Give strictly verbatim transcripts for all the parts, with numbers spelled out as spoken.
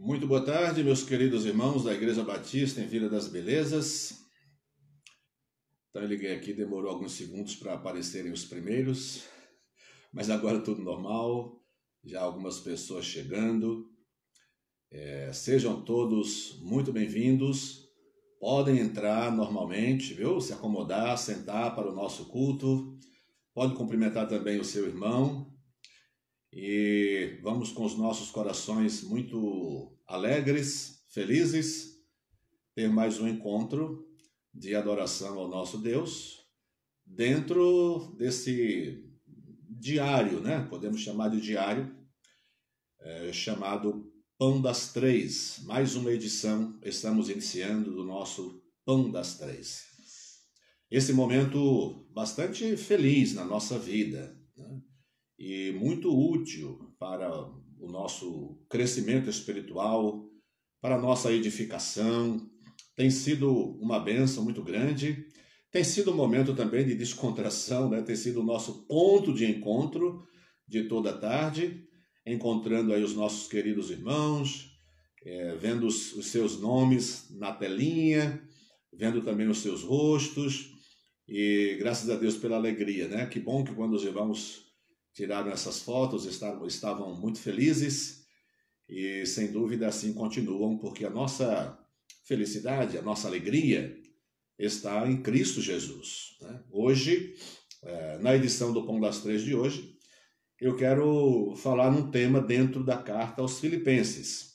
Muito boa tarde, meus queridos irmãos da Igreja Batista em Vila das Belezas. Então eu liguei aqui, demorou alguns segundos para aparecerem os primeiros, mas agora tudo normal, já algumas pessoas chegando. É, sejam todos muito bem-vindos, podem entrar normalmente, viu? Se acomodar, sentar para o nosso culto, pode cumprimentar também o seu irmão. E vamos com os nossos corações muito alegres, felizes, ter mais um encontro de adoração ao nosso Deus dentro desse diário, né? Podemos chamar de diário, é, chamado Pão das Três. Mais uma edição estamos iniciando do nosso Pão das Três. Esse momento bastante feliz na nossa vida, né? E muito útil para o nosso crescimento espiritual, para a nossa edificação. Tem sido uma bênção muito grande, tem sido um momento também de descontração, né? Tem sido o nosso ponto de encontro de toda a tarde, encontrando aí os nossos queridos irmãos, é, vendo os, os seus nomes na telinha, vendo também os seus rostos, e graças a Deus pela alegria, né? Que bom que quando os irmãos tiraram essas fotos, estavam, estavam muito felizes e, sem dúvida, assim continuam, porque a nossa felicidade, a nossa alegria está em Cristo Jesus, né? Hoje, na edição do Pão das Três de hoje, eu quero falar num tema dentro da carta aos Filipenses.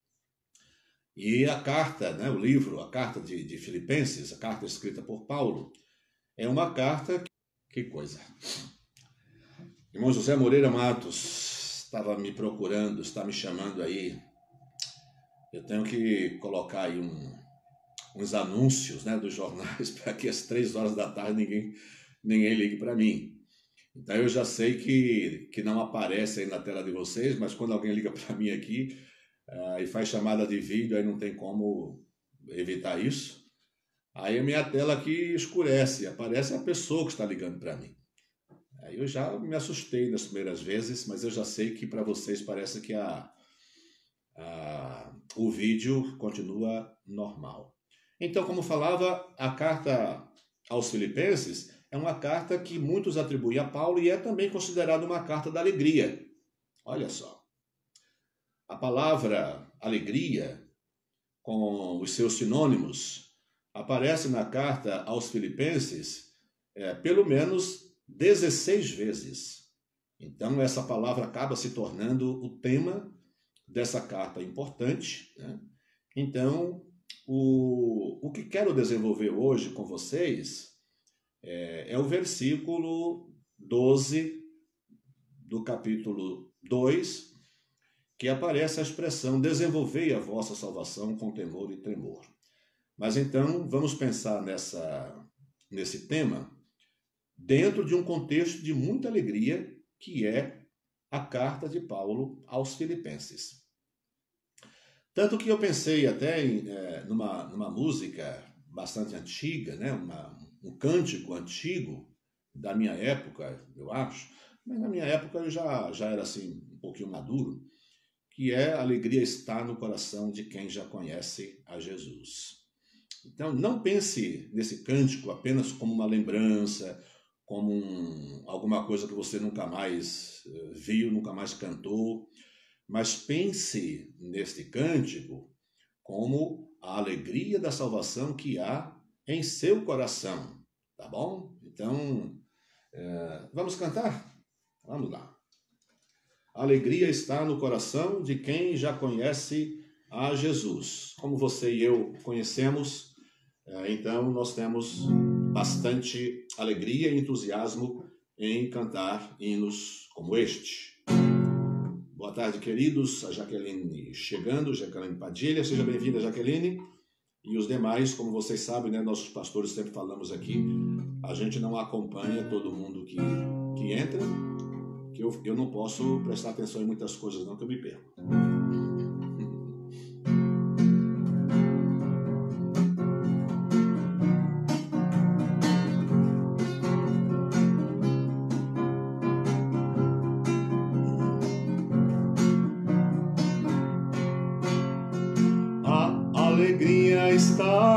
E a carta, né, o livro, a carta de, de Filipenses, a carta escrita por Paulo, é uma carta... Que coisa... Irmão José Moreira Matos estava me procurando, está me chamando aí. Eu tenho que colocar aí um, uns anúncios, né, dos jornais para que às três horas da tarde ninguém, ninguém ligue para mim. Então eu já sei que, que não aparece aí na tela de vocês, mas quando alguém liga para mim aqui uh, e faz chamada de vídeo, aí não tem como evitar isso. Aí a minha tela aqui escurece, aparece a pessoa que está ligando para mim. Eu já me assustei nas primeiras vezes, mas eu já sei que para vocês parece que a, a, o vídeo continua normal. Então, como falava, a carta aos Filipenses é uma carta que muitos atribuem a Paulo e é também considerada uma carta da alegria. Olha só. A palavra alegria, com os seus sinônimos, aparece na carta aos Filipenses é, pelo menos dezesseis vezes. Então, essa palavra acaba se tornando o tema dessa carta importante, né? Então, o, o que quero desenvolver hoje com vocês é, é o versículo doze do capítulo dois, que aparece a expressão: desenvolvei a vossa salvação com temor e tremor. Mas então, vamos pensar nessa, nesse tema dentro de um contexto de muita alegria, que é a carta de Paulo aos Filipenses. Tanto que eu pensei até em é, numa, numa música bastante antiga, né? Uma, um cântico antigo da minha época, eu acho, mas na minha época eu já, já era assim um pouquinho maduro, que é: a alegria está no coração de quem já conhece a Jesus. Então não pense nesse cântico apenas como uma lembrança, como um, alguma coisa que você nunca mais viu, nunca mais cantou, mas pense neste cântico como a alegria da salvação que há em seu coração, tá bom? Então, é, vamos cantar? Vamos lá. A alegria está no coração de quem já conhece a Jesus. Como você e eu conhecemos, é, então nós temos bastante alegria e entusiasmo em cantar hinos como este. Boa tarde, queridos. A Jaqueline chegando, Jaqueline Padilha. Seja bem-vinda, Jaqueline. E os demais, como vocês sabem, né, nossos pastores sempre falamos aqui, a gente não acompanha todo mundo que, que entra, que eu, eu não posso prestar atenção em muitas coisas não, que eu me perco.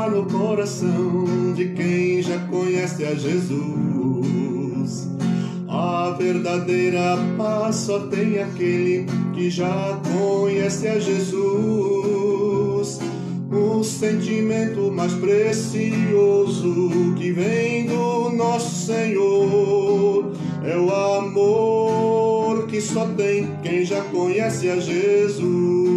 está no coração de quem já conhece a Jesus. A verdadeira paz só tem aquele que já conhece a Jesus. O sentimento mais precioso que vem do nosso Senhor é o amor que só tem quem já conhece a Jesus.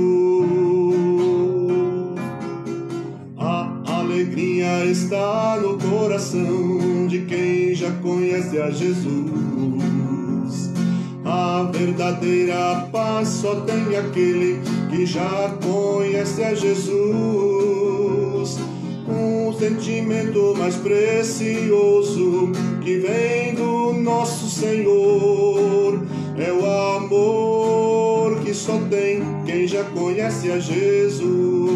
A alegria está no coração de quem já conhece a Jesus. A verdadeira paz só tem aquele que já conhece a Jesus. Um sentimento mais precioso que vem do nosso Senhor é o amor que só tem quem já conhece a Jesus.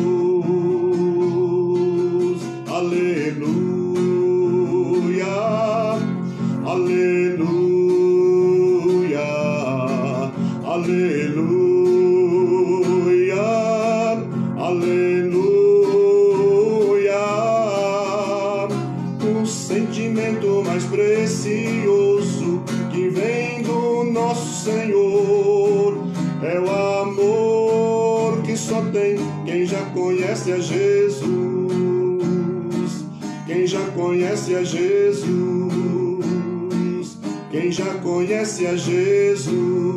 Aleluia, aleluia, aleluia, aleluia. O sentimento mais precioso que vem do nosso Senhor é o amor que só tem quem já conhece a Jesus. Quem já conhece a Jesus, quem já conhece a Jesus.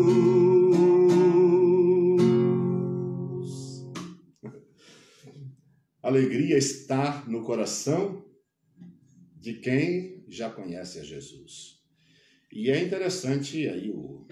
Alegria está no coração de quem já conhece a Jesus. E é interessante aí o,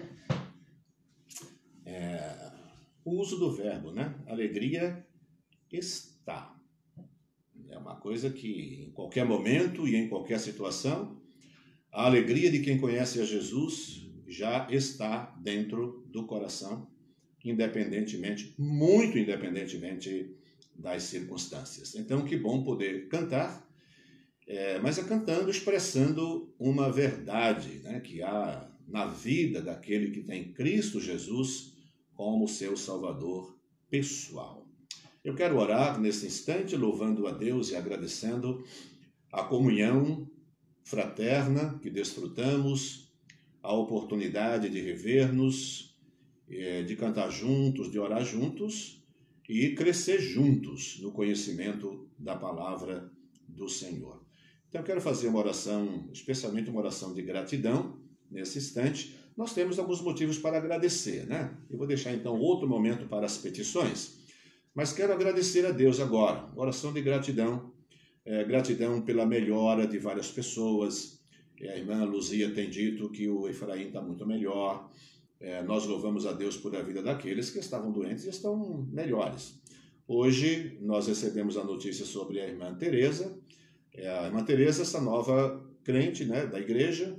é, o uso do verbo, né? Alegria está. É uma coisa que, em qualquer momento e em qualquer situação, a alegria de quem conhece a Jesus já está dentro do coração, independentemente, muito independentemente das circunstâncias. Então, que bom poder cantar, é, mas é cantando, expressando uma verdade, né, que há na vida daquele que tem Cristo Jesus como seu Salvador pessoal. Eu quero orar nesse instante, louvando a Deus e agradecendo a comunhão fraterna que desfrutamos, a oportunidade de rever-nos, de cantar juntos, de orar juntos e crescer juntos no conhecimento da palavra do Senhor. Então, eu quero fazer uma oração, especialmente uma oração de gratidão nesse instante. Nós temos alguns motivos para agradecer, né? Eu vou deixar, então, outro momento para as petições. Mas quero agradecer a Deus agora, oração de gratidão, é, gratidão pela melhora de várias pessoas. É, a irmã Luzia tem dito que o Efraim está muito melhor. É, nós louvamos a Deus por a vida daqueles que estavam doentes e estão melhores. Hoje nós recebemos a notícia sobre a irmã Teresa. É, a irmã Teresa, essa nova crente, né, da igreja,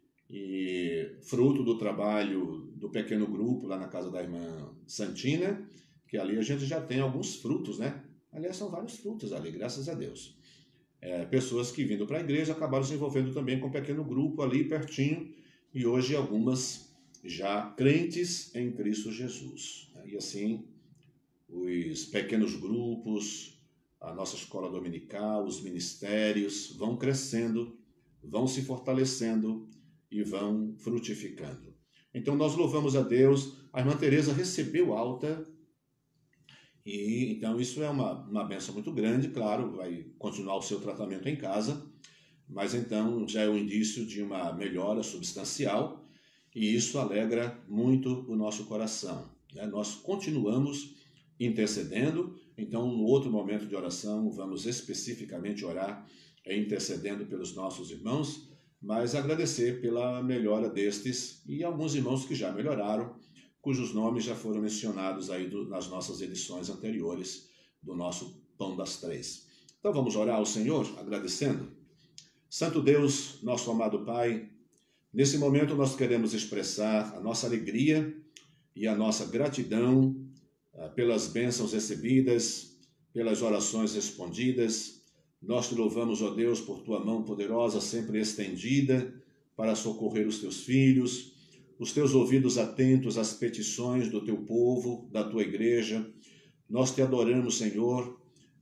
e fruto do trabalho do pequeno grupo lá na casa da irmã Santina, que ali a gente já tem alguns frutos, né? Aliás, são vários frutos ali, graças a Deus. É, pessoas que vindo para a igreja acabaram se envolvendo também com um pequeno grupo ali pertinho, e hoje algumas já crentes em Cristo Jesus. E assim, os pequenos grupos, a nossa escola dominical, os ministérios vão crescendo, vão se fortalecendo e vão frutificando. Então nós louvamos a Deus. A irmã Teresa recebeu alta. E, então, isso é uma, uma bênção muito grande, claro, vai continuar o seu tratamento em casa, mas então já é o indício de uma melhora substancial e isso alegra muito o nosso coração, né? Nós continuamos intercedendo, então, no outro momento de oração, vamos especificamente orar intercedendo pelos nossos irmãos, mas agradecer pela melhora destes e alguns irmãos que já melhoraram, cujos nomes já foram mencionados aí do, nas nossas edições anteriores do nosso Pão das Três. Então vamos orar ao Senhor, agradecendo. Santo Deus, nosso amado Pai, nesse momento nós queremos expressar a nossa alegria e a nossa gratidão uh, pelas bênçãos recebidas, pelas orações respondidas. Nós te louvamos, ó Deus, por tua mão poderosa sempre estendida para socorrer os teus filhos, os teus ouvidos atentos às petições do teu povo, da tua igreja. Nós te adoramos, Senhor,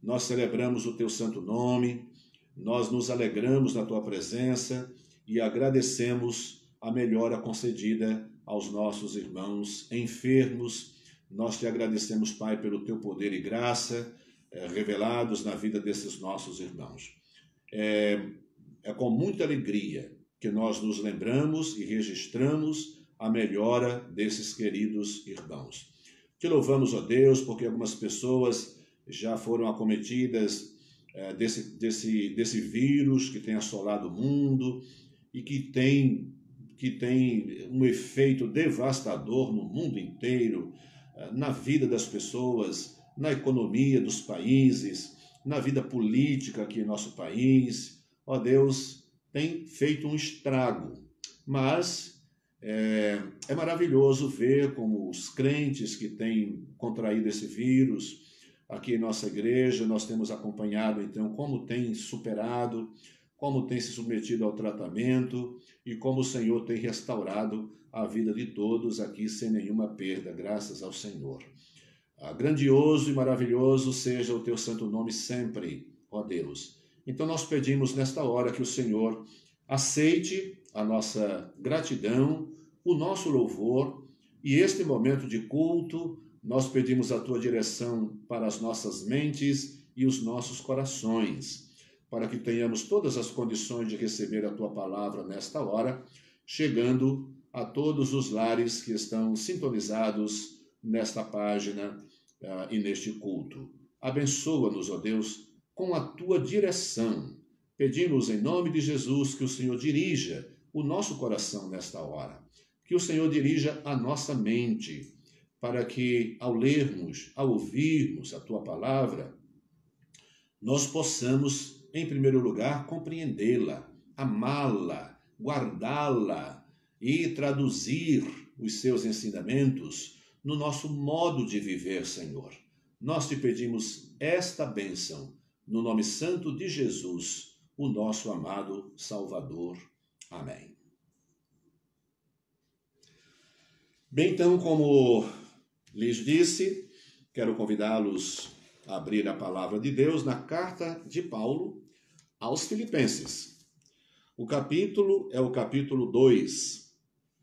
nós celebramos o teu santo nome, nós nos alegramos na tua presença e agradecemos a melhora concedida aos nossos irmãos enfermos. Nós te agradecemos, Pai, pelo teu poder e graça eh, revelados na vida desses nossos irmãos. É, é com muita alegria que nós nos lembramos e registramos a melhora desses queridos irmãos. Te louvamos, ó Deus, porque algumas pessoas já foram acometidas é, desse, desse, desse vírus que tem assolado o mundo e que tem, que tem um efeito devastador no mundo inteiro, é, na vida das pessoas, na economia dos países, na vida política aqui em nosso país. Ó Deus, tem feito um estrago, mas é, é maravilhoso ver como os crentes que têm contraído esse vírus aqui em nossa igreja, nós temos acompanhado então como tem superado, como tem se submetido ao tratamento e como o Senhor tem restaurado a vida de todos aqui sem nenhuma perda, graças ao Senhor. Ah, grandioso e maravilhoso seja o teu santo nome sempre, ó Deus. Então nós pedimos nesta hora que o Senhor aceite a nossa gratidão, o nosso louvor, e este momento de culto, nós pedimos a tua direção para as nossas mentes e os nossos corações, para que tenhamos todas as condições de receber a tua palavra nesta hora, chegando a todos os lares que estão sintonizados nesta página uh, e neste culto. Abençoa-nos, ó Deus, com a tua direção. Pedimos em nome de Jesus que o Senhor dirija o nosso coração nesta hora, que o Senhor dirija a nossa mente, para que ao lermos, ao ouvirmos a tua palavra, nós possamos, em primeiro lugar, compreendê-la, amá-la, guardá-la e traduzir os seus ensinamentos no nosso modo de viver, Senhor. Nós te pedimos esta bênção, no nome santo de Jesus, o nosso amado Salvador. Amém. Bem, então, como lhes disse, quero convidá-los a abrir a palavra de Deus na carta de Paulo aos Filipenses. O capítulo é o capítulo dois.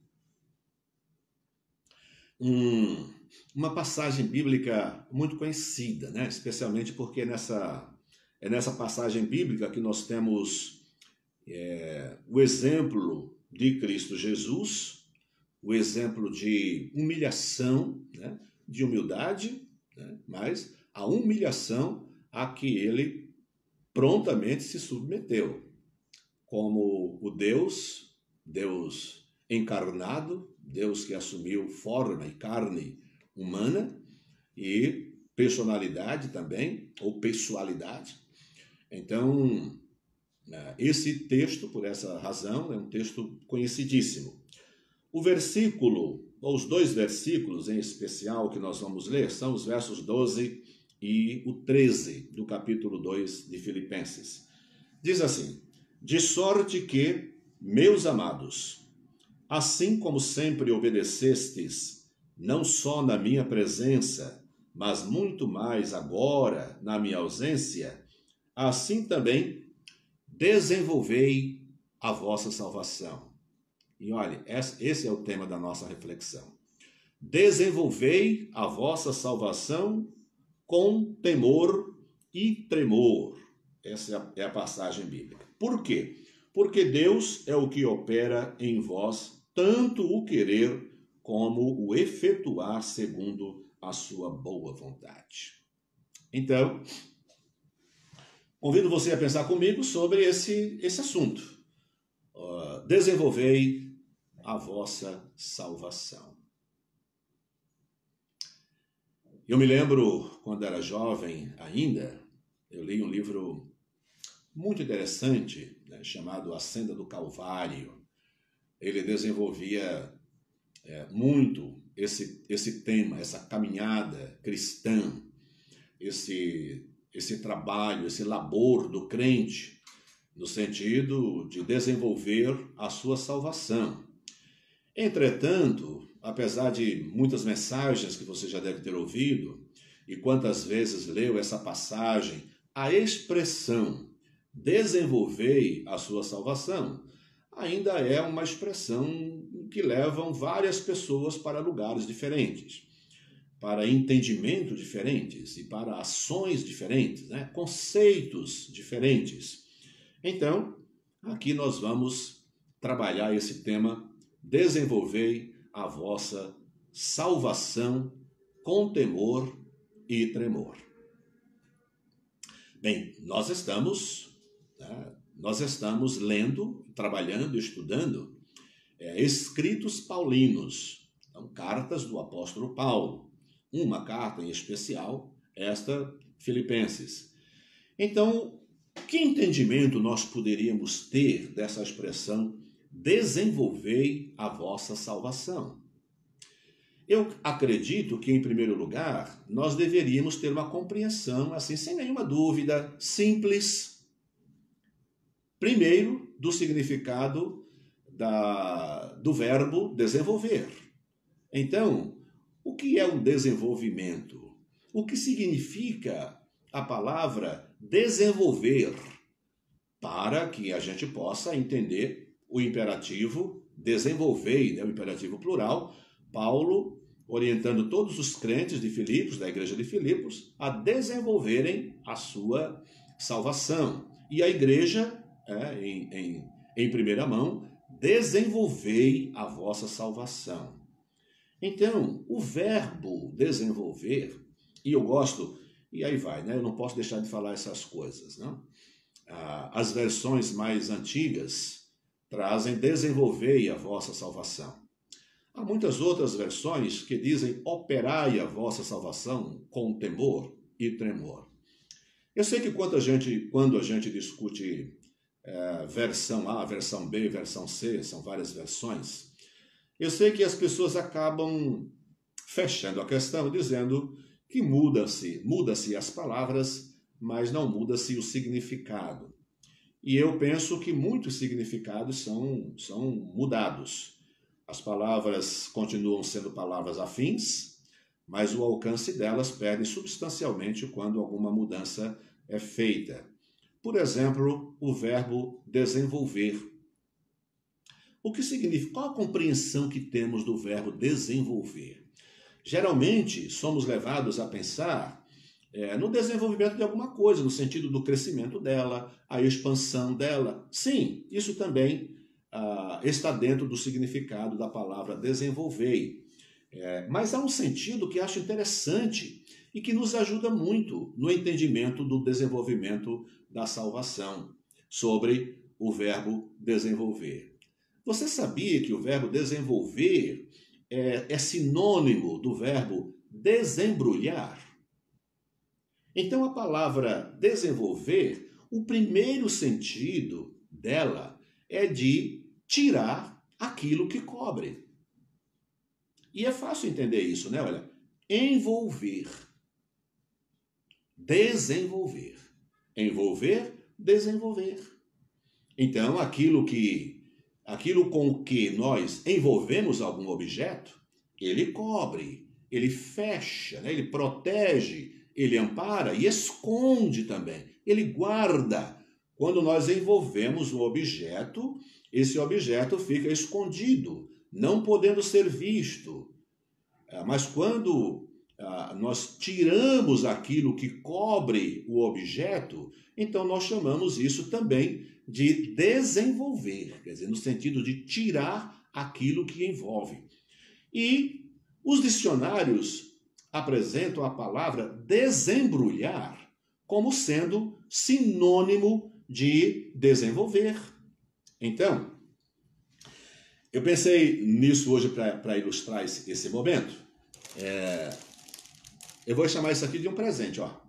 Um, uma passagem bíblica muito conhecida, né? Especialmente porque nessa, é nessa passagem bíblica que nós temos é, o exemplo de Cristo Jesus, o exemplo de humilhação, né? De humildade, né? Mas a humilhação a que ele prontamente se submeteu, como o Deus, Deus encarnado, Deus que assumiu forma e carne humana e personalidade também, ou pessoalidade. Então, esse texto, por essa razão, é um texto conhecidíssimo. O versículo, ou os dois versículos em especial que nós vamos ler, são os versos doze e o treze do capítulo dois de Filipenses. Diz assim: de sorte que, meus amados, assim como sempre obedecestes, não só na minha presença, mas muito mais agora na minha ausência, assim também desenvolvei a vossa salvação. E olha, esse é o tema da nossa reflexão. Desenvolvei a vossa salvação com temor e tremor. Essa é a passagem bíblica. Por quê? Porque Deus é o que opera em vós, tanto o querer como o efetuar segundo a sua boa vontade. Então, convido você a pensar comigo sobre esse, esse assunto. Uh, desenvolvei a vossa salvação. Eu me lembro, quando era jovem ainda, eu li um livro muito interessante, né, chamado A Senda do Calvário. Ele desenvolvia é, muito esse, esse tema, essa caminhada cristã, esse, esse trabalho, esse labor do crente, no sentido de desenvolver a sua salvação. Entretanto, apesar de muitas mensagens que você já deve ter ouvido, e quantas vezes leu essa passagem a expressão desenvolvei a sua salvação ainda é uma expressão que levam várias pessoas para lugares diferentes, para entendimentos diferentes e para ações diferentes, né? Conceitos diferentes. Então, aqui nós vamos trabalhar esse tema, desenvolvei a vossa salvação com temor e tremor. Bem, nós estamos, né, nós estamos lendo, trabalhando, estudando é, escritos paulinos, então, cartas do apóstolo Paulo. Uma carta em especial, esta Filipenses. Então, que entendimento nós poderíamos ter dessa expressão desenvolvei a vossa salvação? Eu acredito que, em primeiro lugar, nós deveríamos ter uma compreensão, assim, sem nenhuma dúvida, simples, primeiro, do significado da, do verbo desenvolver. Então, o que é um desenvolvimento? O que significa a palavra desenvolver? Para que a gente possa entender o imperativo desenvolvei, né, o imperativo plural, Paulo orientando todos os crentes de Filipos, da igreja de Filipos, a desenvolverem a sua salvação. E a igreja, é, em, em, em primeira mão, desenvolvei a vossa salvação. Então, o verbo desenvolver, e eu gosto, e aí vai, né? Eu não posso deixar de falar essas coisas, não? Ah, as versões mais antigas trazem desenvolvei a vossa salvação. Há muitas outras versões que dizem operai a vossa salvação com temor e tremor. Eu sei que quando a gente, quando a gente discute é, versão A, versão B, versão C, são várias versões, eu sei que as pessoas acabam fechando a questão dizendo que muda-se, muda-se as palavras, mas não muda-se o significado. E eu penso que muitos significados são, são mudados. As palavras continuam sendo palavras afins, mas o alcance delas perde substancialmente quando alguma mudança é feita. Por exemplo, o verbo desenvolver. O que significa? Qual a compreensão que temos do verbo desenvolver? Geralmente, somos levados a pensar é, no desenvolvimento de alguma coisa, no sentido do crescimento dela, a expansão dela. Sim, isso também ah, está dentro do significado da palavra desenvolver. É, mas há um sentido que acho interessante e que nos ajuda muito no entendimento do desenvolvimento da salvação, sobre o verbo desenvolver. Você sabia que o verbo desenvolver é, é sinônimo do verbo desembrulhar? Então, a palavra desenvolver, o primeiro sentido dela é de tirar aquilo que cobre. E é fácil entender isso, né? Olha, envolver, desenvolver, envolver, desenvolver. Então, aquilo que, aquilo com o que nós envolvemos algum objeto, ele cobre, ele fecha, né? Ele protege, ele ampara e esconde também. Ele guarda. Quando nós envolvemos um objeto, esse objeto fica escondido, não podendo ser visto. Mas quando nós tiramos aquilo que cobre o objeto, então nós chamamos isso também de desenvolver, quer dizer, no sentido de tirar aquilo que envolve. E os dicionários apresentam a palavra desembrulhar como sendo sinônimo de desenvolver. Então, eu pensei nisso hoje para ilustrar esse, esse momento. É, eu vou chamar isso aqui de um presente, ó.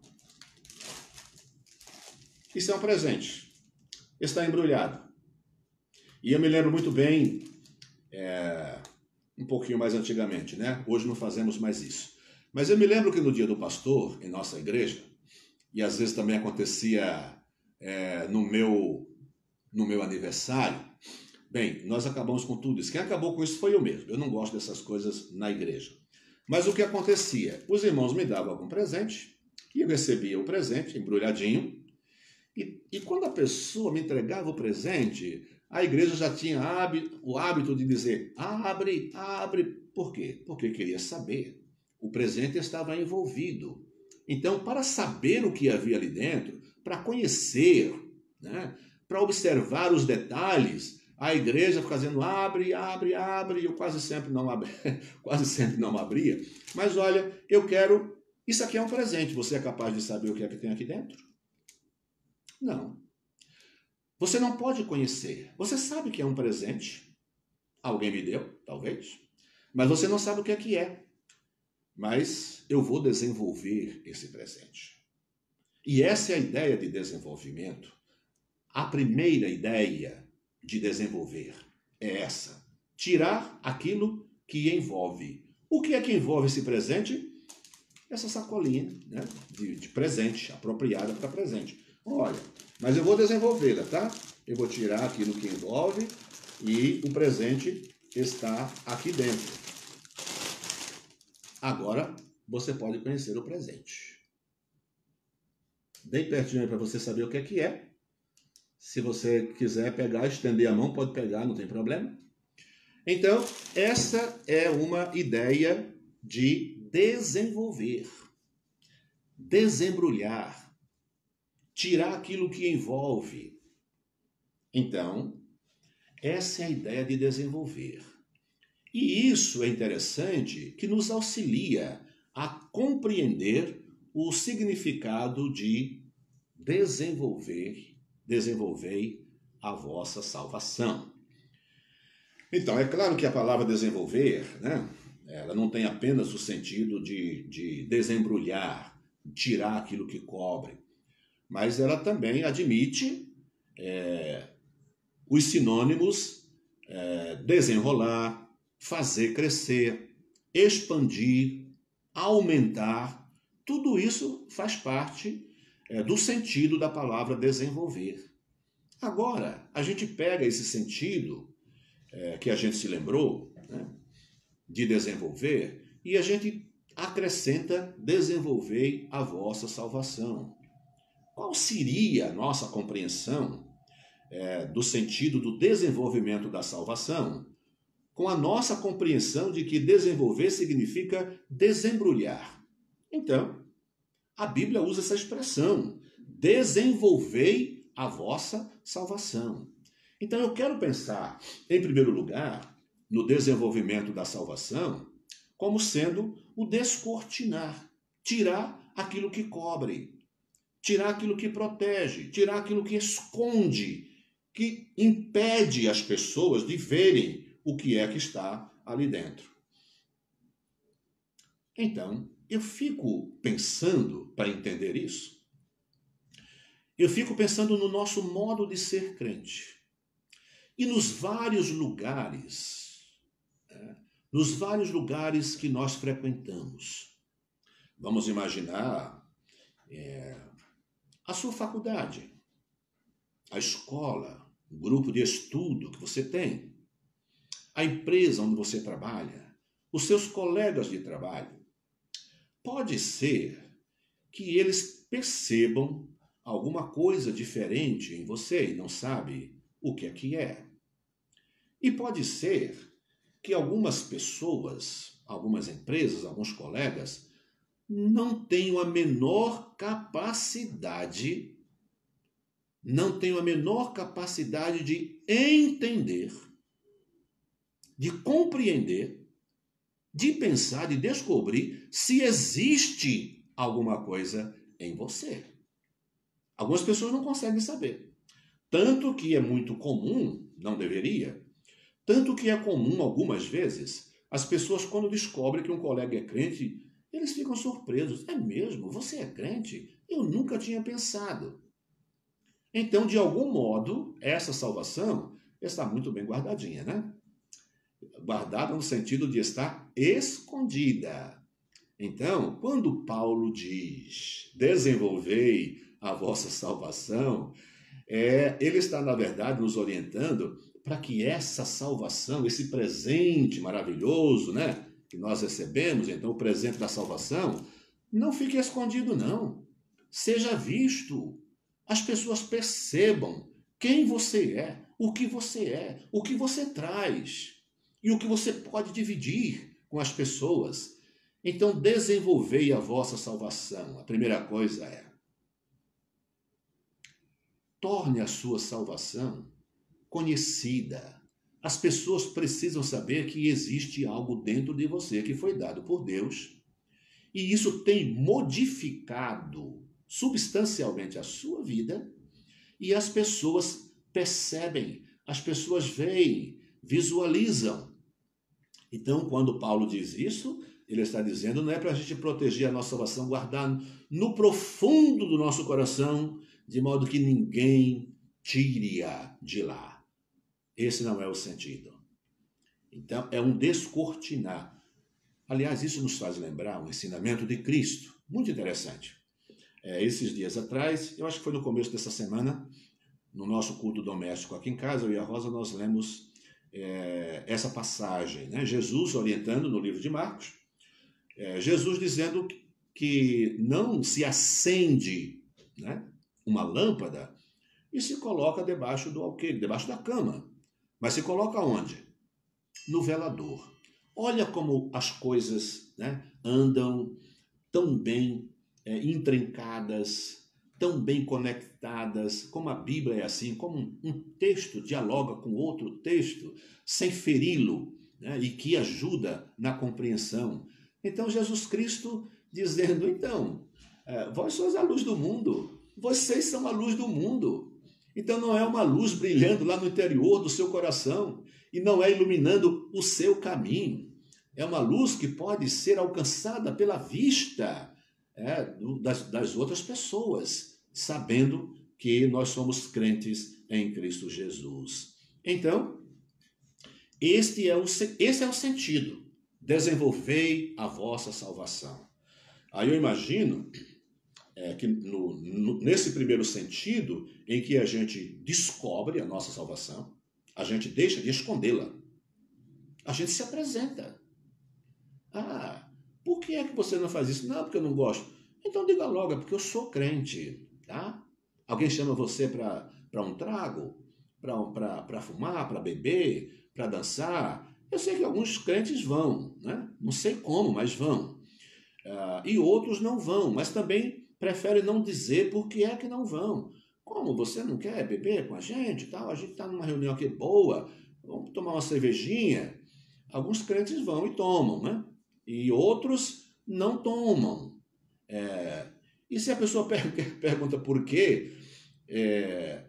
Isso é um presente. Está embrulhado. E eu me lembro muito bem, é, um pouquinho mais antigamente, né? Hoje não fazemos mais isso. Mas eu me lembro que no dia do pastor, em nossa igreja, e às vezes também acontecia é, no, meu, no meu aniversário, bem, nós acabamos com tudo isso. Quem acabou com isso foi eu mesmo. Eu não gosto dessas coisas na igreja. Mas o que acontecia? Os irmãos me davam algum presente, e eu recebia o presente embrulhadinho, E, e quando a pessoa me entregava o presente, a igreja já tinha hábito, o hábito de dizer, abre, abre. Por quê? Porque queria saber. O presente estava envolvido. Então, para saber o que havia ali dentro, para conhecer, né, para observar os detalhes, a igreja ficava dizendo, abre, abre, abre, e eu quase sempre não abria, quase sempre não abria. Mas olha, eu quero, isso aqui é um presente, você é capaz de saber o que é que tem aqui dentro? Não. Você não pode conhecer. Você sabe que é um presente, alguém me deu, talvez, mas você não sabe o que é que é. Mas eu vou desenvolver esse presente. E essa é a ideia de desenvolvimento. A primeira ideia de desenvolver é essa. Tirar aquilo que envolve. O que é que envolve esse presente? Essa sacolinha, né, de, de presente, apropriada para presente. Olha, mas eu vou desenvolvê-la, tá? Eu vou tirar aquilo que envolve e o presente está aqui dentro. Agora, você pode conhecer o presente. Bem pertinho para você saber o que é que é. Se você quiser pegar, estender a mão, pode pegar, não tem problema. Então, essa é uma ideia de desenvolver, desembrulhar, tirar aquilo que envolve. Então, essa é a ideia de desenvolver. E isso é interessante, que nos auxilia a compreender o significado de desenvolver, desenvolvei a vossa salvação. Então, é claro que a palavra desenvolver, né, ela não tem apenas o sentido de, de desembrulhar, tirar aquilo que cobre, mas ela também admite é, os sinônimos é, desenrolar, fazer crescer, expandir, aumentar, tudo isso faz parte é, do sentido da palavra desenvolver. Agora, a gente pega esse sentido é, que a gente se lembrou, né, de desenvolver, e a gente acrescenta desenvolvei a vossa salvação. Qual seria a nossa compreensão é, do sentido do desenvolvimento da salvação com a nossa compreensão de que desenvolver significa desembrulhar? Então, a Bíblia usa essa expressão, desenvolvei a vossa salvação. Então, eu quero pensar, em primeiro lugar, no desenvolvimento da salvação como sendo o descortinar, tirar aquilo que cobre, tirar aquilo que protege, tirar aquilo que esconde, que impede as pessoas de verem o que é que está ali dentro. Então, eu fico pensando, para entender isso, eu fico pensando no nosso modo de ser crente. E nos vários lugares, né, nos vários lugares que nós frequentamos. Vamos imaginar é, a sua faculdade, a escola, o grupo de estudo que você tem, a empresa onde você trabalha, os seus colegas de trabalho. Pode ser que eles percebam alguma coisa diferente em você e não sabe o que é que é. E pode ser que algumas pessoas, algumas empresas, alguns colegas, não tenham a menor capacidade, não tenham a menor capacidade de entender, de compreender, de pensar, de descobrir se existe alguma coisa em você. Algumas pessoas não conseguem saber. Tanto que é muito comum, não deveria, tanto que é comum algumas vezes, as pessoas quando descobrem que um colega é crente, eles ficam surpresos. É mesmo? Você é crente? Eu nunca tinha pensado. Então, de algum modo, essa salvação está muito bem guardadinha, né? Guardada no sentido de estar escondida. Então, quando Paulo diz, desenvolvei a vossa salvação, é, ele está, na verdade, nos orientando para que essa salvação, esse presente maravilhoso, né, que nós recebemos, então o presente da salvação, não fique escondido, não. Seja visto. as pessoas percebam quem você é, o que você é, o que você traz e o que você pode dividir com as pessoas. Então, desenvolvei a vossa salvação. A primeira coisa é: torne a sua salvação conhecida. As pessoas precisam saber que existe algo dentro de você que foi dado por Deus, e isso tem modificado substancialmente a sua vida, e as pessoas percebem, as pessoas veem, visualizam. Então, quando Paulo diz isso, ele está dizendo, não é para a gente proteger a nossa salvação, guardar no profundo do nosso coração, de modo que ninguém tire-a de lá. Esse não é o sentido. Então, é um descortinar. Aliás, isso nos faz lembrar um ensinamento de Cristo, muito interessante. É, esses dias atrás, eu acho que foi no começo dessa semana, no nosso culto doméstico aqui em casa, eu e a Rosa, nós lemos é, essa passagem, né? Jesus orientando no livro de Marcos, é, Jesus dizendo que não se acende, né, uma lâmpada e se coloca debaixo do alqueire, debaixo da cama. Mas se coloca onde? No velador. Olha como as coisas, né, andam tão bem é, intrincadas, tão bem conectadas, como a Bíblia é assim, como um, um texto dialoga com outro texto, sem feri-lo, né, e que ajuda na compreensão. Então, Jesus Cristo dizendo, então, é, vós sois a luz do mundo, vocês são a luz do mundo. Então não é uma luz brilhando lá no interior do seu coração e não é iluminando o seu caminho. É uma luz que pode ser alcançada pela vista é, das, das outras pessoas, sabendo que nós somos crentes em Cristo Jesus. Então, este é o, esse é o sentido. Desenvolvei a vossa salvação. Aí eu imagino é, que no, no, nesse primeiro sentido, em que a gente descobre a nossa salvação, a gente deixa de escondê-la. A gente se apresenta. Ah, por que é que você não faz isso? Não, porque eu não gosto. Então diga logo, é porque eu sou crente. Tá? Alguém chama você para um trago, para fumar, para beber, para dançar. Eu sei que alguns crentes vão, né? Não sei como, mas vão. Ah, e outros não vão, mas também preferem não dizer por que é que não vão. Como você não quer beber com a gente? Tal? A gente está numa reunião aqui boa, vamos tomar uma cervejinha. Alguns crentes vão e tomam, né? E outros não tomam. É, e se a pessoa per- pergunta por quê, é,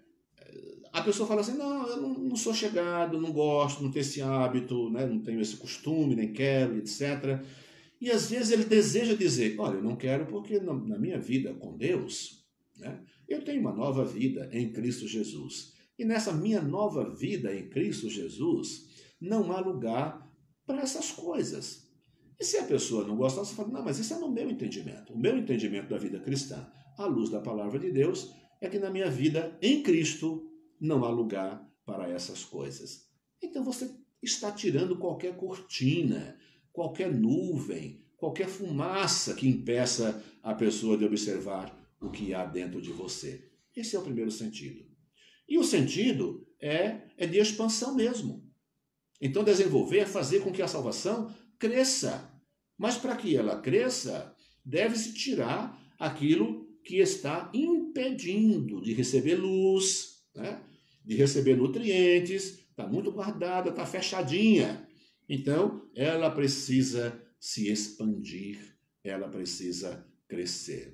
a pessoa fala assim, não, eu não, não sou chegado, não gosto, não tenho esse hábito, né? Não tenho esse costume, nem quero, etcétera. E às vezes ele deseja dizer, olha, eu não quero porque na, na minha vida com Deus, né, eu tenho uma nova vida em Cristo Jesus. E nessa minha nova vida em Cristo Jesus, não há lugar para essas coisas. E se a pessoa não gosta, você fala, não, mas isso é no meu entendimento. O meu entendimento da vida cristã, à luz da palavra de Deus, é que na minha vida em Cristo não há lugar para essas coisas. Então você está tirando qualquer cortina, qualquer nuvem, qualquer fumaça que impeça a pessoa de observar o que há dentro de você. Esse é o primeiro sentido. E o sentido é, é de expansão mesmo. Então, desenvolver é fazer com que a salvação cresça. Mas para que ela cresça, deve-se tirar aquilo que está impedindo de receber luz, né? De receber nutrientes, está muito guardada, está fechadinha. Então, ela precisa se expandir, ela precisa crescer.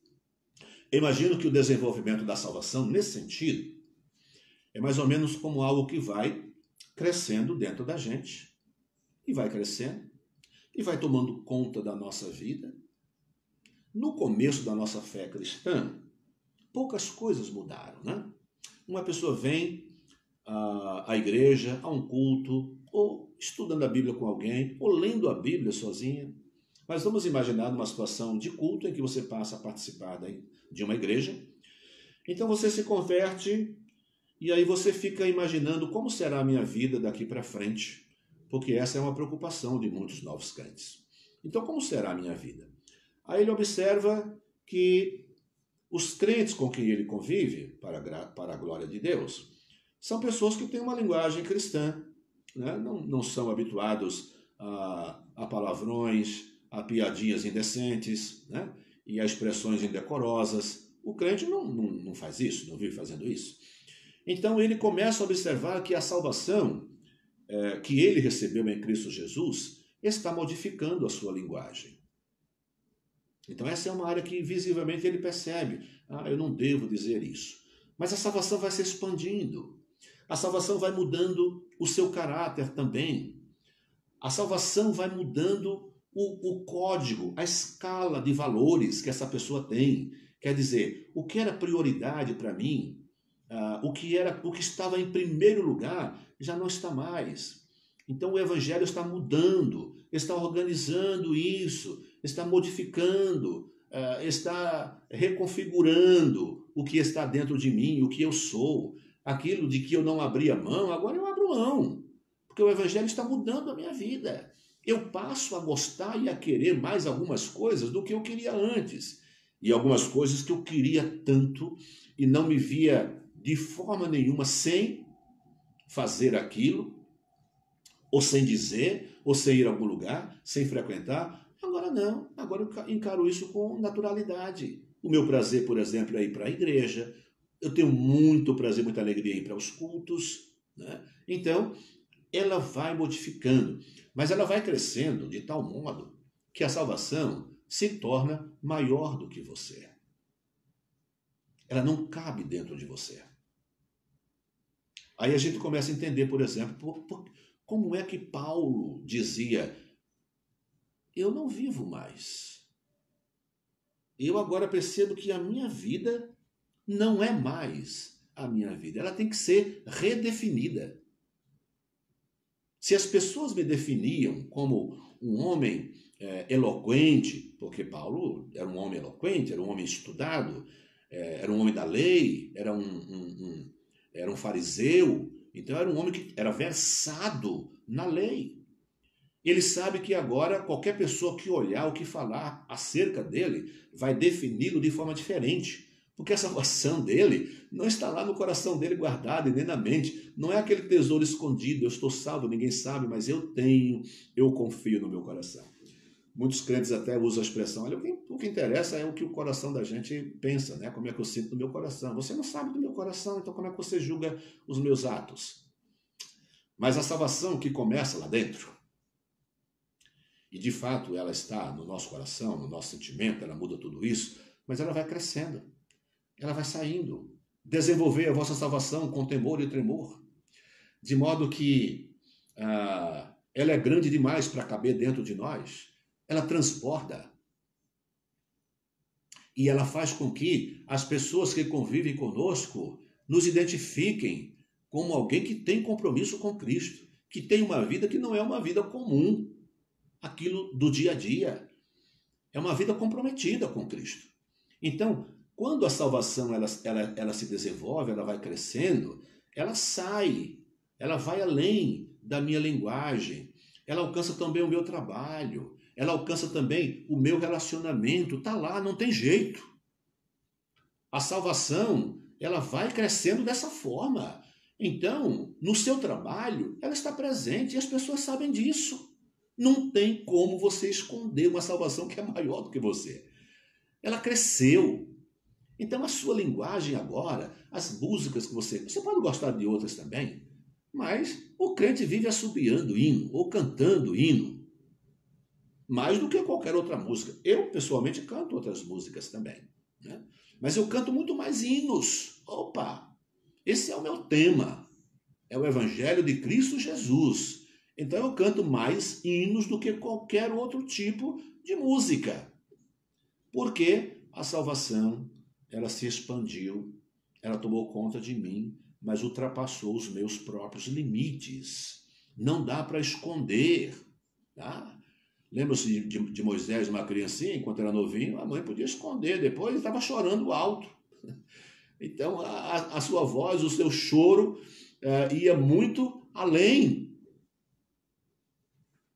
Imagino que o desenvolvimento da salvação, nesse sentido, é mais ou menos como algo que vai crescendo dentro da gente, e vai crescendo, e vai tomando conta da nossa vida. No começo da nossa fé cristã, poucas coisas mudaram, né? Uma pessoa vem à, à igreja, a um culto, ou estudando a Bíblia com alguém, ou lendo a Bíblia sozinha. Mas vamos imaginar uma situação de culto em que você passa a participar de uma igreja. Então você se converte e aí você fica imaginando como será a minha vida daqui para frente, porque essa é uma preocupação de muitos novos crentes. Então como será a minha vida? Aí ele observa que Os crentes com quem ele convive, para a, para a glória de Deus, são pessoas que têm uma linguagem cristã, né? não, não são habituados a, a palavrões, a piadinhas indecentes, né? E a expressões indecorosas. O crente não, não, não faz isso, não vive fazendo isso. Então ele começa a observar que a salvação é, que ele recebeu em Cristo Jesus está modificando a sua linguagem. Então essa é uma área que visivelmente ele percebe. Ah, eu não devo dizer isso. Mas a salvação vai se expandindo. A salvação vai mudando o seu caráter também. A salvação vai mudando o, o código, a escala de valores que essa pessoa tem. Quer dizer, o que era prioridade para mim, uh, o que era, o que estava em primeiro lugar, já não está mais. Então o evangelho está mudando, está organizando isso, está modificando, uh, está reconfigurando o que está dentro de mim, o que eu sou. Aquilo de que eu não abria mão, agora eu abro mão. Porque o evangelho está mudando a minha vida. Eu passo a gostar e a querer mais algumas coisas do que eu queria antes. E algumas coisas que eu queria tanto e não me via de forma nenhuma sem fazer aquilo, ou sem dizer, ou sem ir a algum lugar, sem frequentar. Agora não, agora eu encaro isso com naturalidade. O meu prazer, por exemplo, é ir para a igreja. Eu tenho muito prazer, muita alegria em ir para os cultos, né? Então, ela vai modificando, mas ela vai crescendo de tal modo que a salvação se torna maior do que você. Ela não cabe dentro de você. Aí a gente começa a entender, por exemplo, por, por, como é que Paulo dizia: eu não vivo mais. Eu agora percebo que a minha vida não é mais a minha vida. Ela tem que ser redefinida. Se as pessoas me definiam como um homem é, eloquente, porque Paulo era um homem eloquente, era um homem estudado, é, era um homem da lei, era um, um, um, era um fariseu, então era um homem que era versado na lei. Ele sabe que agora qualquer pessoa que olhar ou que falar acerca dele vai defini-lo de forma diferente. Porque a salvação dele não está lá no coração dele guardado e nem na mente. Não é aquele tesouro escondido, eu estou salvo, ninguém sabe, mas eu tenho, eu confio no meu coração. Muitos crentes até usam a expressão: olha, o que interessa é o que o coração da gente pensa, né? Como é que eu sinto no meu coração. Você não sabe do meu coração, então como é que você julga os meus atos? Mas a salvação que começa lá dentro, e de fato ela está no nosso coração, no nosso sentimento, ela muda tudo isso, mas ela vai crescendo. Ela vai saindo. Desenvolver a vossa salvação com temor e tremor, de modo que ah, ela é grande demais para caber dentro de nós. Ela transborda. E ela faz com que as pessoas que convivem conosco nos identifiquem como alguém que tem compromisso com Cristo, que tem uma vida que não é uma vida comum, aquilo do dia a dia. É uma vida comprometida com Cristo. Então, quando a salvação ela, ela, ela se desenvolve, ela vai crescendo, ela sai, ela vai além da minha linguagem, ela alcança também o meu trabalho, ela alcança também o meu relacionamento, está lá, não tem jeito. A salvação, ela vai crescendo dessa forma. Então, no seu trabalho, ela está presente e as pessoas sabem disso. Não tem como você esconder uma salvação que é maior do que você. Ela cresceu. Então a sua linguagem agora, as músicas que você... Você pode gostar de outras também, mas o crente vive assobiando hino ou cantando hino, mais do que qualquer outra música. Eu, pessoalmente, canto outras músicas também, né? Mas eu canto muito mais hinos. Opa! Esse é o meu tema. É o Evangelho de Cristo Jesus. Então eu canto mais hinos do que qualquer outro tipo de música. Porque a salvação, ela se expandiu, ela tomou conta de mim, mas ultrapassou os meus próprios limites. Não dá para esconder, tá? Lembra-se de, de, de Moisés, uma criancinha, enquanto era novinho, a mãe podia esconder, depois ele estava chorando alto. Então a, a sua voz, o seu choro uh, ia muito além.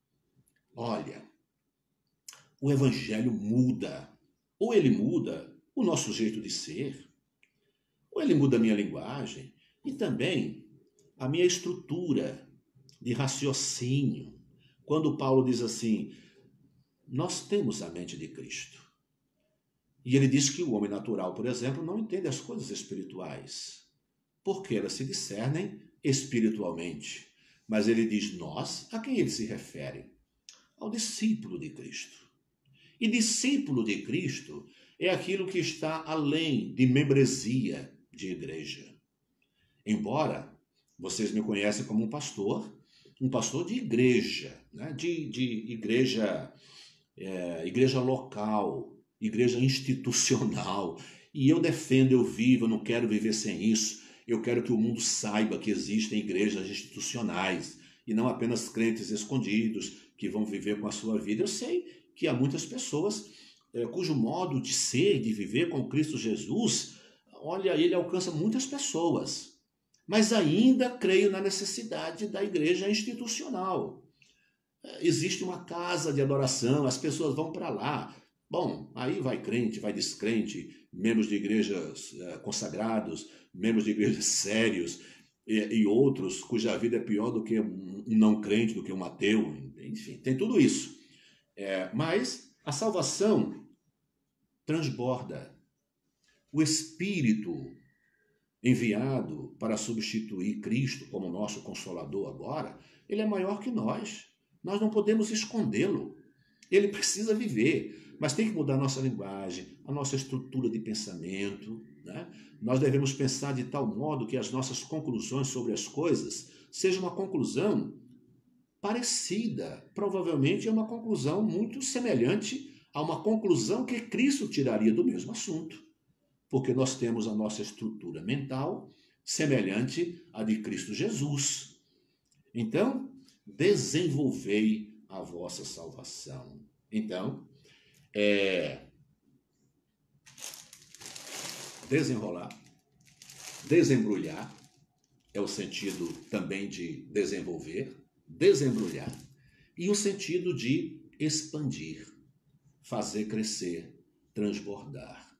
Olha, o evangelho muda. Ou ele muda, o nosso jeito de ser, ou ele muda a minha linguagem e também a minha estrutura de raciocínio. Quando Paulo diz assim, nós temos a mente de Cristo. E ele diz que o homem natural, por exemplo, não entende as coisas espirituais, porque elas se discernem espiritualmente. Mas ele diz nós, a quem ele se refere? Ao discípulo de Cristo. E discípulo de Cristo é aquilo que está além de membresia de igreja. Embora vocês me conhecem como um pastor, um pastor de igreja, né? de, de igreja, é, igreja local, igreja institucional. E eu defendo, eu vivo, eu não quero viver sem isso. Eu quero que o mundo saiba que existem igrejas institucionais e não apenas crentes escondidos que vão viver com a sua vida. Eu sei que há muitas pessoas é, cujo modo de ser, de viver com Cristo Jesus, olha, ele alcança muitas pessoas. Mas ainda creio na necessidade da igreja institucional. Existe uma casa de adoração, as pessoas vão para lá. Bom, aí vai crente, vai descrente, membros de igrejas eh, consagrados, membros de igrejas sérios e, e outros cuja vida é pior do que um não crente, do que um ateu. Enfim, tem tudo isso. É, mas a salvação transborda. O Espírito enviado para substituir Cristo como nosso Consolador agora, ele é maior que nós. Nós não podemos escondê-lo. Ele precisa viver, mas tem que mudar a nossa linguagem, a nossa estrutura de pensamento, né? Nós devemos pensar de tal modo que as nossas conclusões sobre as coisas sejam uma conclusão parecida. Provavelmente é uma conclusão muito semelhante a uma conclusão que Cristo tiraria do mesmo assunto. Porque nós temos a nossa estrutura mental semelhante à de Cristo Jesus. Então, desenvolvei a vossa salvação. Então, é desenrolar, desembrulhar, é o sentido também de desenvolver, desembrulhar, e o sentido de expandir, fazer crescer, transbordar.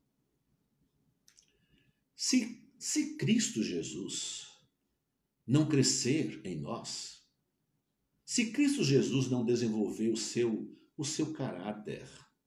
Se, se Cristo Jesus não crescer em nós, se Cristo Jesus não desenvolver o seu, o seu caráter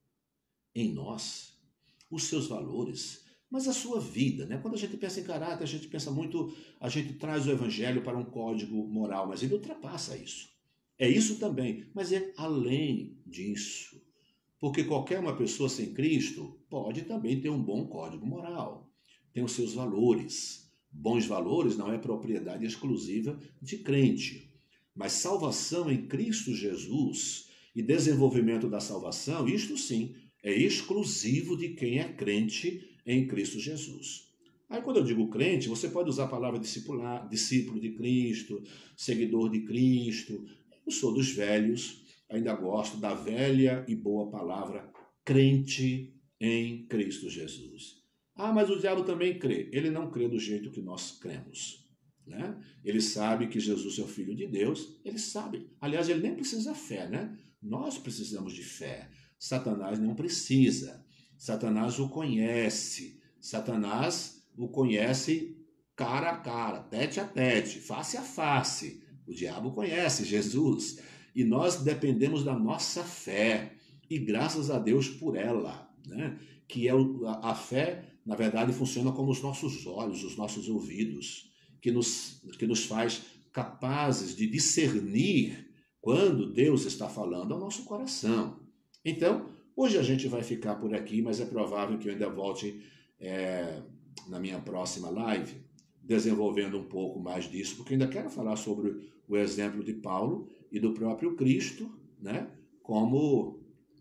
em nós, os seus valores, mas a sua vida, né? Quando a gente pensa em caráter, a gente pensa muito, a gente traz o evangelho para um código moral, mas ele ultrapassa isso. É isso também, mas é além disso. Porque qualquer uma pessoa sem Cristo pode também ter um bom código moral. Tem os seus valores. Bons valores não é propriedade exclusiva de crente. Mas salvação em Cristo Jesus e desenvolvimento da salvação, isto sim, é exclusivo de quem é crente em Cristo Jesus. Aí quando eu digo crente, você pode usar a palavra discipular, discípulo de Cristo, seguidor de Cristo. Eu sou dos velhos, ainda gosto da velha e boa palavra crente em Cristo Jesus. Ah, mas o diabo também crê. Ele não crê do jeito que nós cremos, né? Ele sabe que Jesus é o Filho de Deus, ele sabe. Aliás, ele nem precisa fé, né? Nós precisamos de fé. Satanás não precisa. Satanás o conhece. Satanás o conhece cara a cara, tete a tete, face a face. O diabo conhece Jesus. E nós dependemos da nossa fé. E graças a Deus por ela, né? Que é a, a fé, na verdade, funciona como os nossos olhos, os nossos ouvidos, que nos, que nos faz capazes de discernir quando Deus está falando ao nosso coração. Então, hoje a gente vai ficar por aqui, mas é provável que eu ainda volte é, na minha próxima live, desenvolvendo um pouco mais disso, porque eu ainda quero falar sobre o exemplo de Paulo e do próprio Cristo, né, como,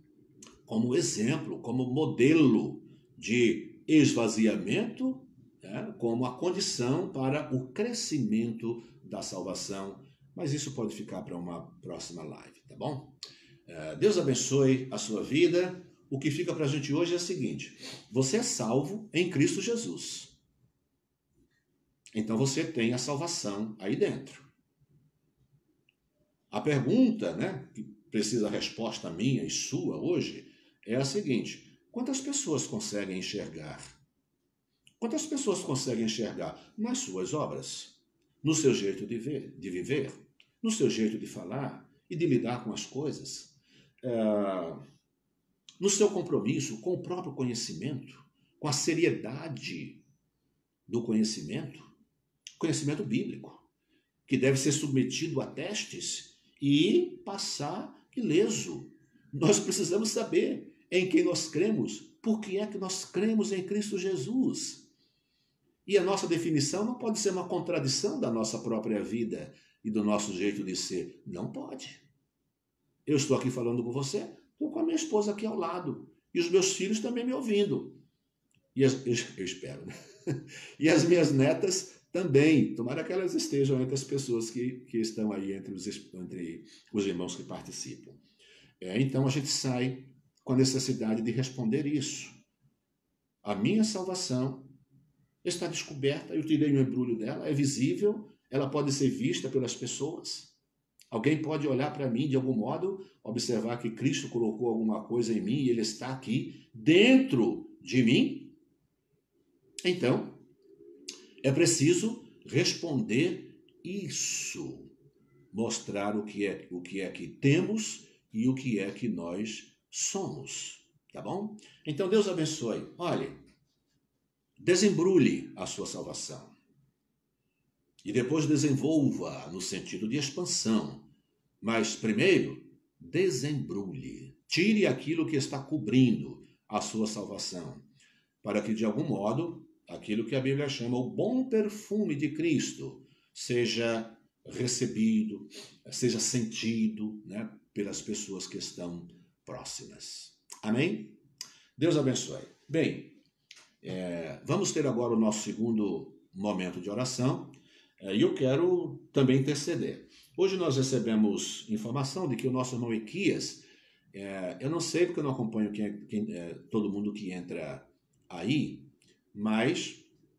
como exemplo, como modelo de esvaziamento, né, como a condição para o crescimento da salvação. Mas isso pode ficar para uma próxima live, tá bom? Deus abençoe a sua vida. O que fica para a gente hoje é o seguinte: você é salvo em Cristo Jesus. Então você tem a salvação aí dentro. A pergunta, né, que precisa resposta minha e sua hoje é a seguinte: Quantas pessoas conseguem enxergar? Quantas pessoas conseguem enxergar nas suas obras, no seu jeito de ver, de viver, no seu jeito de falar e de lidar com as coisas, é, no seu compromisso com o próprio conhecimento, com a seriedade do conhecimento, conhecimento bíblico, que deve ser submetido a testes e passar ileso. Nós precisamos saber em quem nós cremos, por que é que nós cremos em Cristo Jesus. E a nossa definição não pode ser uma contradição da nossa própria vida e do nosso jeito de ser. Não pode. Eu estou aqui falando com você, estou com a minha esposa aqui ao lado, e os meus filhos também me ouvindo. E as, eu, eu espero, né? E as minhas netas também. Tomara que elas estejam entre as pessoas que, que estão aí, entre os, entre os irmãos que participam. É, então a gente sai com a necessidade de responder isso. A minha salvação está descoberta, eu tirei o embrulho dela, é visível, ela pode ser vista pelas pessoas. Alguém pode olhar para mim de algum modo, observar que Cristo colocou alguma coisa em mim e Ele está aqui dentro de mim. Então, é preciso responder isso, mostrar o que é, o que é que temos e o que é que nós somos, tá bom? Então, Deus abençoe. Olhe, desembrulhe a sua salvação e depois desenvolva no sentido de expansão. Mas primeiro, desembrulhe. Tire aquilo que está cobrindo a sua salvação, para que de algum modo aquilo que a Bíblia chama o bom perfume de Cristo seja recebido, seja sentido, né, pelas pessoas que estão próximas. Amém? Deus abençoe. Bem, é, vamos ter agora o nosso segundo momento de oração é, e eu quero também interceder. Hoje nós recebemos informação de que o nosso irmão Equias, é, eu não sei porque eu não acompanho quem, quem, é, todo mundo que entra aí, mas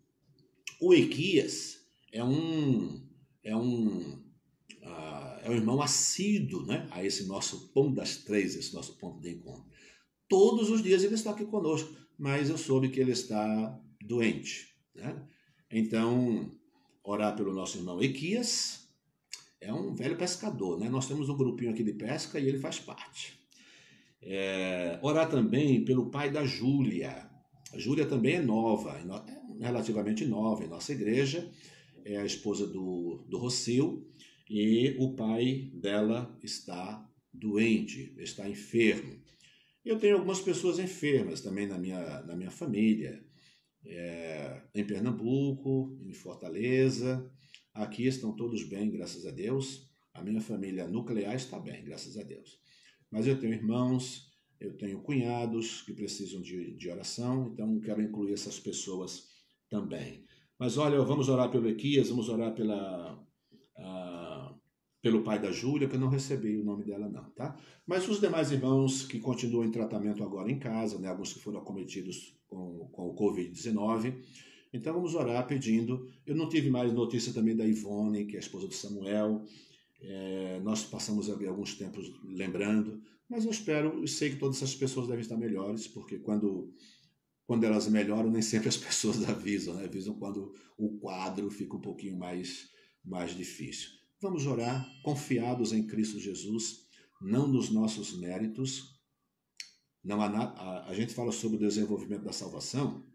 o Equias é um, é um, uh, é um irmão assíduo, né, a esse nosso pão das três, esse nosso ponto de encontro. Todos os dias ele está aqui conosco, mas eu soube que ele está doente, né? Então, orar pelo nosso irmão Equias, é um velho pescador, né? Nós temos um grupinho aqui de pesca e ele faz parte. É, orar também pelo pai da Júlia. A Júlia também é nova, é relativamente nova em nossa igreja, é a esposa do, do Rosseu, e o pai dela está doente, está enfermo. Eu tenho algumas pessoas enfermas também na minha, na minha família, é, em Pernambuco, em Fortaleza. Aqui estão todos bem, graças a Deus. A minha família nuclear está bem, graças a Deus. Mas eu tenho irmãos, eu tenho cunhados que precisam de, de oração, então quero incluir essas pessoas também. Mas olha, vamos orar pelo Equias, vamos orar pela, uh, pelo pai da Júlia, que eu não recebi o nome dela não, tá? Mas os demais irmãos que continuam em tratamento agora em casa, né, alguns que foram acometidos com, com o covid dezenove, então vamos orar pedindo. Eu não tive mais notícia também da Ivone, que é a esposa do Samuel. É, nós passamos alguns tempos lembrando, mas eu espero e sei que todas essas pessoas devem estar melhores, porque quando, quando elas melhoram, nem sempre as pessoas avisam, né? Avisam quando o quadro fica um pouquinho mais, mais difícil. Vamos orar confiados em Cristo Jesus, não nos nossos méritos. Não há nada, a, a gente fala sobre o desenvolvimento da salvação,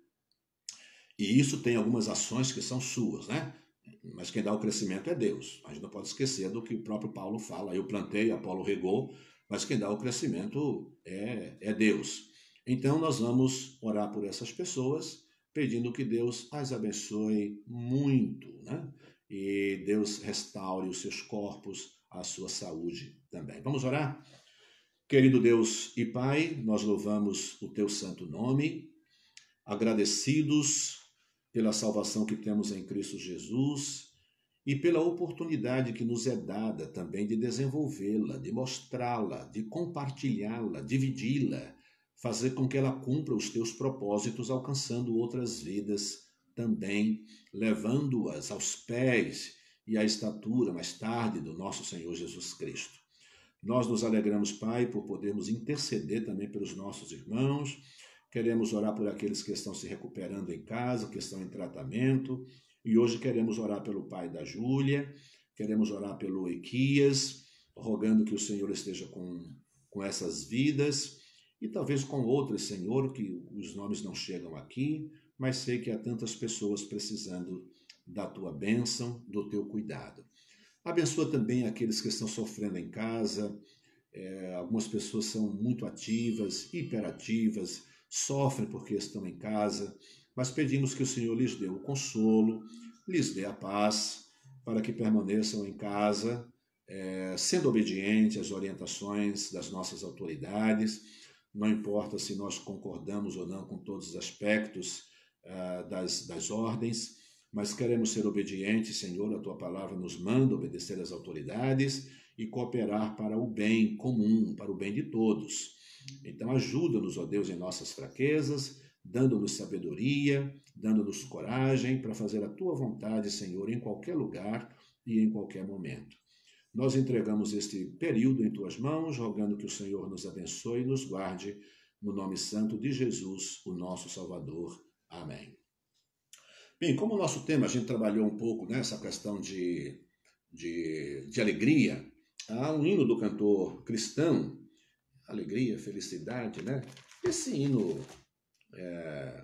e isso tem algumas ações que são suas, né? Mas quem dá o crescimento é Deus. A gente não pode esquecer do que o próprio Paulo fala. Eu plantei, Apolo regou, mas quem dá o crescimento é, é Deus. Então nós vamos orar por essas pessoas, pedindo que Deus as abençoe muito, né? E Deus restaure os seus corpos, a sua saúde também. Vamos orar? Querido Deus e Pai, nós louvamos o teu santo nome, agradecidos pela salvação que temos em Cristo Jesus e pela oportunidade que nos é dada também de desenvolvê-la, de mostrá-la, de compartilhá-la, dividi-la, fazer com que ela cumpra os teus propósitos, alcançando outras vidas também, levando-as aos pés e à estatura mais tarde do nosso Senhor Jesus Cristo. Nós nos alegramos, Pai, por podermos interceder também pelos nossos irmãos, Queremos orar por aqueles que estão se recuperando em casa, que estão em tratamento. E hoje queremos orar pelo pai da Júlia, queremos orar pelo Equias, rogando que o Senhor esteja com, com essas vidas e talvez com outras, Senhor, que os nomes não chegam aqui, mas sei que há tantas pessoas precisando da tua bênção, do teu cuidado. Abençoa também aqueles que estão sofrendo em casa. É, algumas pessoas são muito ativas, hiperativas, sofrem porque estão em casa, mas pedimos que o Senhor lhes dê o consolo, lhes dê a paz, para que permaneçam em casa, é, sendo obedientes às orientações das nossas autoridades. Não importa se nós concordamos ou não com todos os aspectos uh, das, das ordens, mas queremos ser obedientes, Senhor, a Tua palavra nos manda obedecer às autoridades e cooperar para o bem comum, para o bem de todos. Então ajuda-nos, ó Deus, em nossas fraquezas, dando-nos sabedoria, dando-nos coragem para fazer a Tua vontade, Senhor, em qualquer lugar e em qualquer momento. Nós entregamos este período em Tuas mãos, rogando que o Senhor nos abençoe e nos guarde, no nome santo de Jesus, o nosso Salvador. Amém. Bem, como o nosso tema, a gente trabalhou um pouco nessa questão de, de, de alegria, há um hino do cantor cristão, alegria, felicidade, né? Esse hino, é,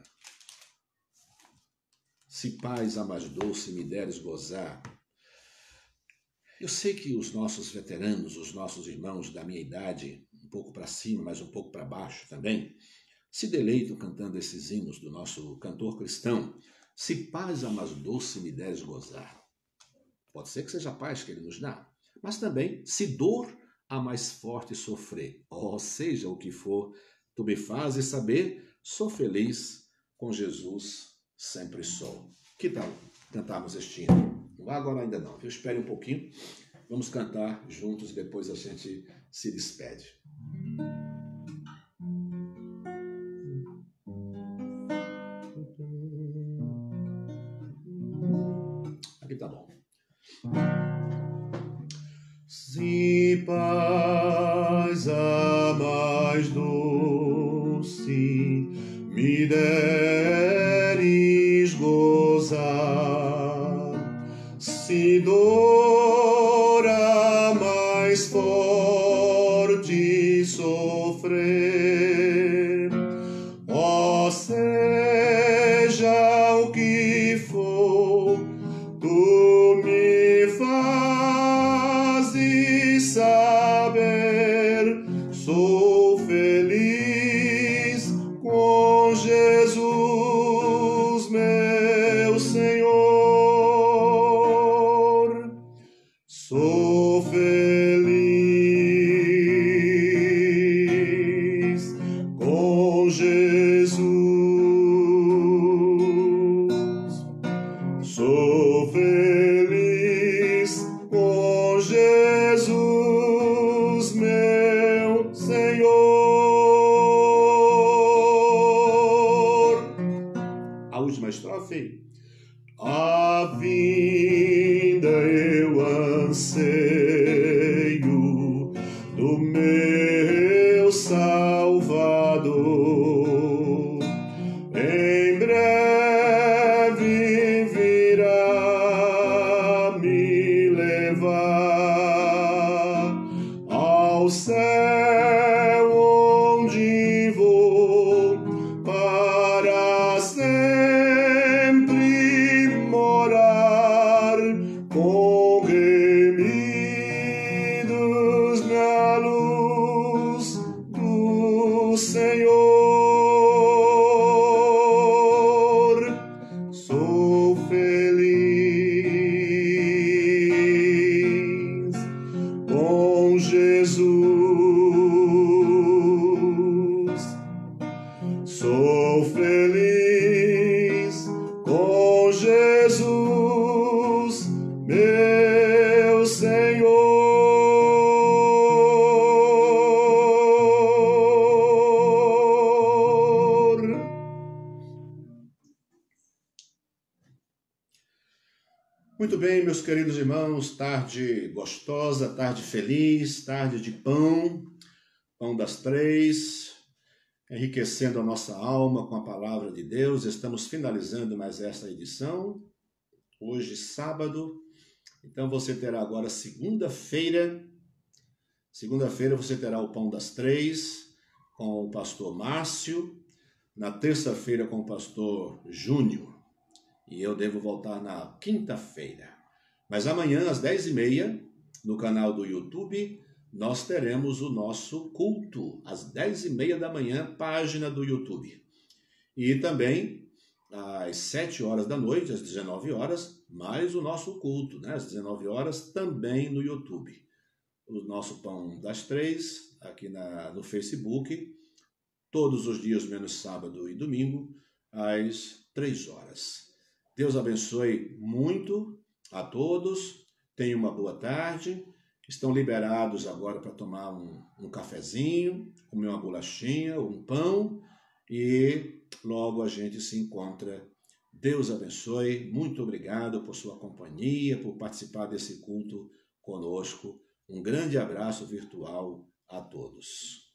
se paz a mais doce me deres gozar. Eu sei que os nossos veteranos, os nossos irmãos da minha idade, um pouco para cima, mas um pouco para baixo também, se deleitam cantando esses hinos do nosso cantor cristão. Se paz a mais doce me deres gozar. Pode ser que seja a paz que ele nos dá, mas também se dor a mais forte sofrer. Ou seja, o que for, tu me fazes saber, sou feliz, com Jesus sempre sou. Que tal cantarmos este hino? Não vá agora ainda não, eu espere um pouquinho. Vamos cantar juntos, depois a gente se despede. Aqui tá bom. Se paz a mais doce me deres gozar, se dor a mais forte sofrer, ó seja o que for, tu me fazes saber, sou feliz com Jesus, meu Senhor. Sou feliz com Jesus. Sou feliz com Jesus, meu Senhor. A última estrofe. A vida eu anseio do meu Salvador. Em breve virá me levar ao céu onde vou para sempre morar com remidos na luz do Senhor. Sou feliz com Jesus. Sou feliz com Jesus, meu Senhor. Muito bem, meus queridos irmãos, tarde gostosa, tarde feliz, tarde de pão, pão das três. enriquecendo a nossa alma com a palavra de Deus. Estamos finalizando mais esta edição, hoje sábado. Então você terá agora segunda-feira. Segunda-feira você terá o Pão das Três com o pastor Márcio. Na terça-feira com o pastor Júnior. E eu devo voltar na quinta-feira. Mas amanhã, às dez e meia, no canal do YouTube, nós teremos o nosso culto, às dez e meia da manhã, página do YouTube. E também, às sete horas da noite, às dezenove horas, mais o nosso culto, né? Às dezenove horas, também no YouTube. O nosso Pão das Três, aqui na, no Facebook, todos os dias, menos sábado e domingo, às três horas. Deus abençoe muito a todos. Tenham uma boa tarde. Estão liberados agora para tomar um, um cafezinho, comer uma bolachinha, um pão e logo a gente se encontra. Deus abençoe. Muito obrigado por sua companhia, por participar desse culto conosco. Um grande abraço virtual a todos.